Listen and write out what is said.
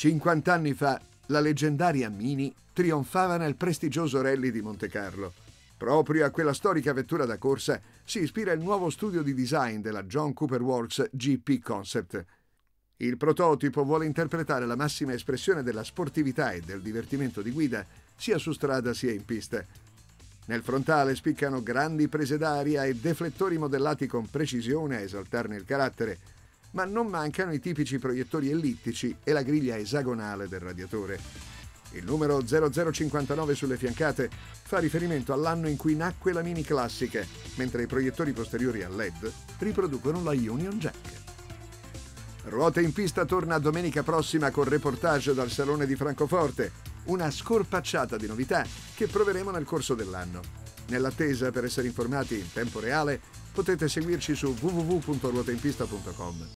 50 anni fa, la leggendaria Mini trionfava nel prestigioso Rally di Montecarlo. Proprio a quella storica vettura da corsa si ispira il nuovo studio di design della John Cooper Works GP Concept. Il prototipo vuole interpretare la massima espressione della sportività e del divertimento di guida, sia su strada sia in pista. Nel frontale spiccano grandi prese d'aria e deflettori modellati con precisione a esaltarne il carattere, ma non mancano i tipici proiettori ellittici e la griglia esagonale del radiatore. Il numero 0059 sulle fiancate fa riferimento all'anno in cui nacque la Mini classica, mentre i proiettori posteriori a LED riproducono la Union Jack. Ruote in pista torna domenica prossima con reportage dal Salone di Francoforte, una scorpacciata di novità che proveremo nel corso dell'anno. Nell'attesa, per essere informati in tempo reale, potete seguirci su www.ruoteinpista.com.